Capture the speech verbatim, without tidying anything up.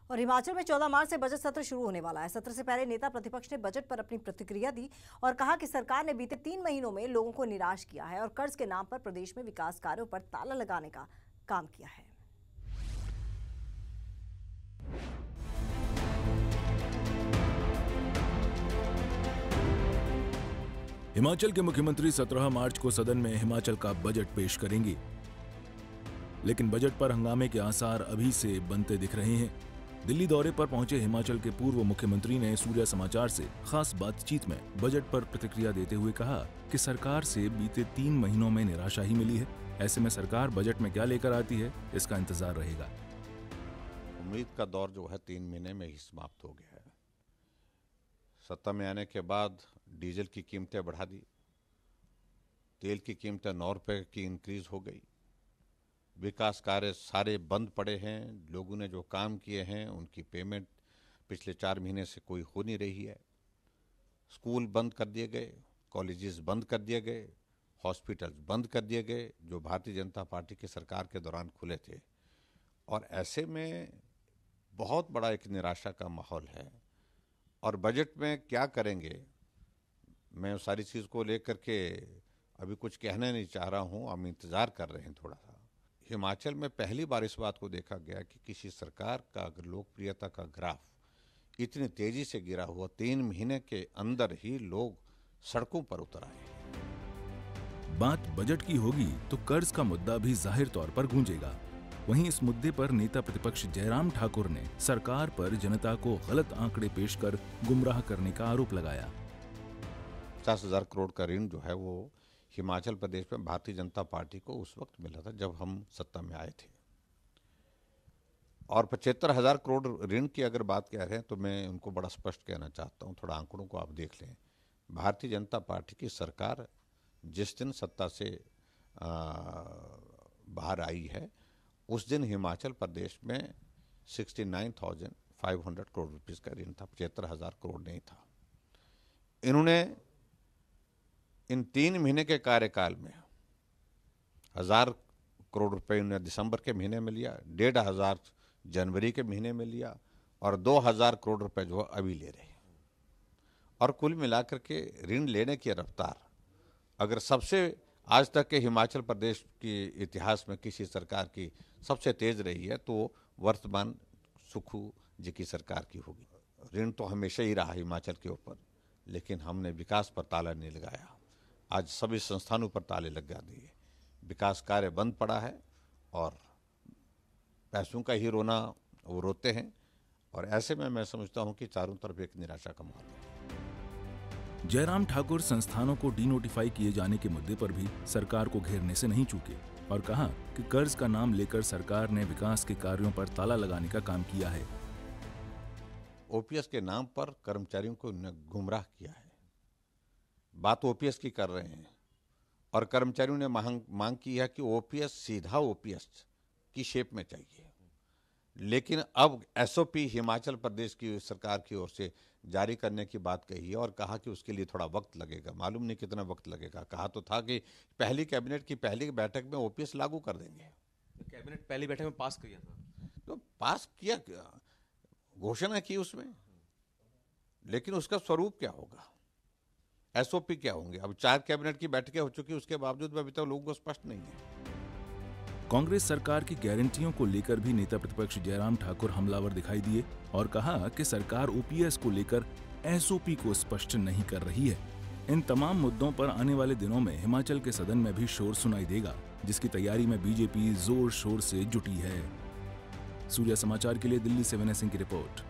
और हिमाचल में चौदह मार्च से बजट सत्र शुरू होने वाला है। सत्र से पहले नेता प्रतिपक्ष ने बजट पर अपनी प्रतिक्रिया दी और कहा कि सरकार ने बीते तीन महीनों में लोगों को निराश किया है और कर्ज के नाम पर प्रदेश में विकास कार्यों पर ताला लगाने का काम किया है। हिमाचल के मुख्यमंत्री सत्रह मार्च को सदन में हिमाचल का बजट पेश करेंगे, लेकिन बजट पर हंगामे के आसार अभी से बनते दिख रहे हैं। दिल्ली दौरे पर पहुंचे हिमाचल के पूर्व मुख्यमंत्री ने सूर्य समाचार से खास बातचीत में बजट पर प्रतिक्रिया देते हुए कहा कि सरकार से बीते तीन महीनों में निराशा ही मिली है। ऐसे में सरकार बजट में क्या लेकर आती है, इसका इंतजार रहेगा। उम्मीद का दौर जो है तीन महीने में ही समाप्त हो गया है। सत्ता में आने के बाद डीजल की कीमतें बढ़ा दी, तेल की कीमतें नौ रुपये की इंक्रीज हो गई, विकास कार्य सारे बंद पड़े हैं। लोगों ने जो काम किए हैं उनकी पेमेंट पिछले चार महीने से कोई हो नहीं रही है। स्कूल बंद कर दिए गए, कॉलेजेस बंद कर दिए गए, हॉस्पिटल्स बंद कर दिए गए जो भारतीय जनता पार्टी की सरकार के दौरान खुले थे। और ऐसे में बहुत बड़ा एक निराशा का माहौल है। और बजट में क्या करेंगे, मैं उस सारी चीज़ को लेकर के अभी कुछ कहना नहीं चाह रहा हूँ। हम इंतज़ार कर रहे हैं थोड़ा सा। हिमाचल में पहली बार इस बात को देखा गया कि किसी सरकार का अगर लोकप्रियता का ग्राफ इतनी तेजी से गिरा हुआ, तीन महीने के अंदर ही लोग सड़कों पर उतर आए। बात बजट की होगी तो कर्ज का मुद्दा भी जाहिर तौर पर गूंजेगा। वहीं इस मुद्दे पर नेता प्रतिपक्ष जयराम ठाकुर ने सरकार पर जनता को गलत आंकड़े पेश कर गुमराह करने का आरोप लगाया। पचास हजार करोड़ का ऋण जो है वो हिमाचल प्रदेश में भारतीय जनता पार्टी को उस वक्त मिला था जब हम सत्ता में आए थे। और पचहत्तर हजार करोड़ ऋण की अगर बात कह रहे हैं तो मैं उनको बड़ा स्पष्ट कहना चाहता हूं, थोड़ा आंकड़ों को आप देख लें। भारतीय जनता पार्टी की सरकार जिस दिन सत्ता से आ, बाहर आई है उस दिन हिमाचल प्रदेश में sixty nine thousand five hundred crore rupees का ऋण था, पचहत्तर हजार करोड़ नहीं था। इन्होंने इन तीन महीने के कार्यकाल में हजार करोड़ रुपए उन्होंने दिसंबर के महीने में लिया, डेढ़ हजार जनवरी के महीने में लिया और दो हजार करोड़ रुपए जो अभी ले रहे हैं। और कुल मिलाकर के ऋण लेने की रफ्तार अगर सबसे आज तक के हिमाचल प्रदेश के इतिहास में किसी सरकार की सबसे तेज रही है तो वर्तमान सुक्खू जी की सरकार की होगी। ऋण तो हमेशा ही रहा हिमाचल के ऊपर, लेकिन हमने विकास पर ताला नहीं लगाया। आज सभी संस्थानों पर ताले लगा दिए, विकास कार्य बंद पड़ा है और पैसों का ही रोना वो रोते हैं। और ऐसे में मैं समझता हूं कि चारों तरफ एक निराशा का माहौल है। जयराम ठाकुर संस्थानों को डीनोटिफाई किए जाने के मुद्दे पर भी सरकार को घेरने से नहीं चूके और कहा कि कर्ज का नाम लेकर सरकार ने विकास के कार्यों पर ताला लगाने का काम किया है। ओपीएस के नाम पर कर्मचारियों को गुमराह किया है। बात ओपीएस की कर रहे हैं और कर्मचारियों ने मांग मांग की है कि ओपीएस सीधा ओपीएस की शेप में चाहिए। लेकिन अब एसओपी हिमाचल प्रदेश की सरकार की ओर से जारी करने की बात कही है और कहा कि उसके लिए थोड़ा वक्त लगेगा। मालूम नहीं कितना वक्त लगेगा। कहा तो था कि पहली कैबिनेट की पहली बैठक में ओपीएस लागू कर देंगे। कैबिनेट पहली बैठक में पास किया था, तो पास किया, घोषणा की उसमें, लेकिन उसका स्वरूप क्या होगा, एसओपी क्या होंगे। अब चार कैबिनेट की बैठकें हो चुकी, उसके बावजूद भी अभी तक लोगों को स्पष्ट नहीं है। कांग्रेस सरकार की गारंटियों को लेकर भी नेता प्रतिपक्ष जयराम ठाकुर हमलावर दिखाई दिए और कहा कि सरकार ओपीएस को लेकर एसओपी को स्पष्ट नहीं कर रही है। इन तमाम मुद्दों पर आने वाले दिनों में हिमाचल के सदन में भी शोर सुनाई देगा, जिसकी तैयारी में बीजेपी जोर शोर से जुटी है। सूर्य समाचार के लिए दिल्ली से विनय सिंह की रिपोर्ट।